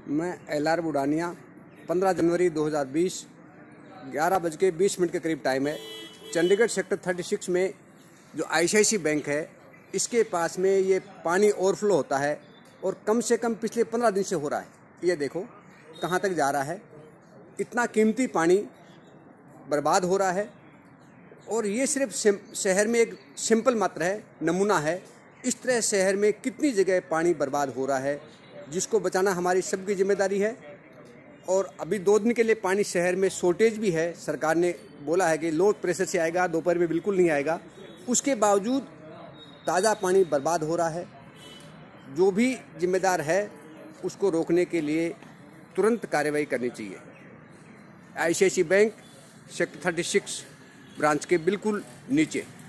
मैं LR बुडानिया 15 जनवरी 2020 11:20 के करीब टाइम है। चंडीगढ़ सेक्टर 36 में जो ICICI बैंक है इसके पास में ये पानी ओवरफ्लो होता है और कम से कम पिछले 15 दिन से हो रहा है। ये देखो कहाँ तक जा रहा है। इतना कीमती पानी बर्बाद हो रहा है और ये सिर्फ शहर में एक सिंपल मात्र है, नमूना है। इस तरह शहर में कितनी जगह पानी बर्बाद हो रहा है जिसको बचाना हमारी सबकी जिम्मेदारी है। और अभी 2 दिन के लिए पानी शहर में शॉर्टेज भी है। सरकार ने बोला है कि लो प्रेशर से आएगा, दोपहर में बिल्कुल नहीं आएगा। उसके बावजूद ताज़ा पानी बर्बाद हो रहा है। जो भी जिम्मेदार है उसको रोकने के लिए तुरंत कार्रवाई करनी चाहिए। ICICI बैंक सेक्टर 36 ब्रांच के बिल्कुल नीचे।